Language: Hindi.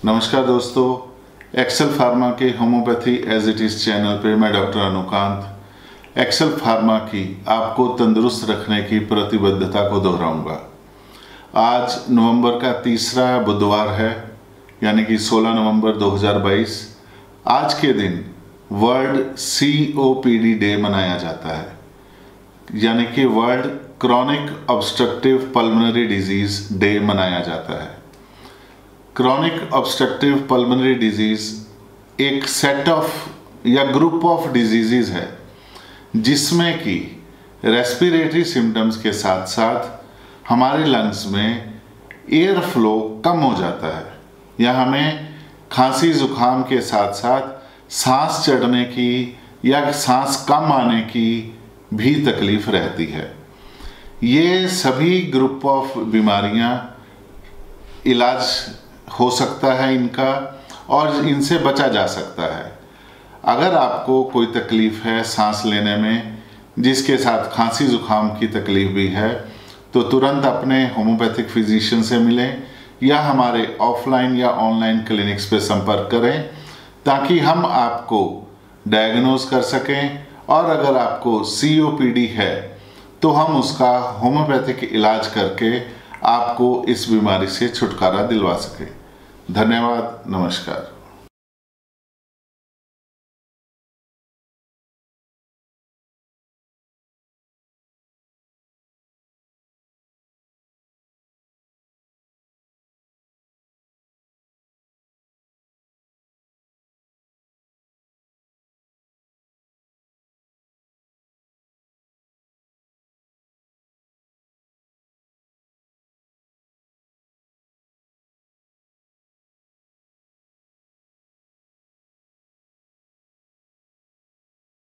नमस्कार दोस्तों, एक्सेल फार्मा के homeopathy as it is channel पे मैं डॉक्टर अनुकांत एक्सेल फार्मा की आपको तंदुरुस्त रखने की प्रतिबद्धता को दोहराऊंगा। आज नवंबर का तीसरा बुधवार है, यानी कि 16 नवंबर 2022। आज के दिन वर्ल्ड COPD डे मनाया जाता है, यानी कि world chronic obstructive pulmonary disease day मनाया जाता है। क्रॉनिक ऑब्स्ट्रक्टिव पल्मोनरी डिजीज़ एक सेट ऑफ या ग्रुप ऑफ डिजीज़ है जिसमें कि रेस्पिरेटरी सिम्टम्स के साथ साथ हमारे लंग्स में एयर फ्लो कम हो जाता है या हमें खांसी जुकाम के साथ साथ सांस चढ़ने की या सांस कम आने की भी तकलीफ रहती है। ये सभी ग्रुप ऑफ बीमारियां इलाज हो सकता है इनका, और इनसे बचा जा सकता है। अगर आपको कोई तकलीफ़ है सांस लेने में, जिसके साथ खांसी जुकाम की तकलीफ़ भी है, तो तुरंत अपने होम्योपैथिक फिजिशियन से मिलें या हमारे ऑफलाइन या ऑनलाइन क्लिनिक्स पे संपर्क करें, ताकि हम आपको डायग्नोज कर सकें, और अगर आपको COPD है तो हम उसका होम्योपैथिक इलाज करके आपको इस बीमारी से छुटकारा दिलवा सकें। धन्यवाद, नमस्कार।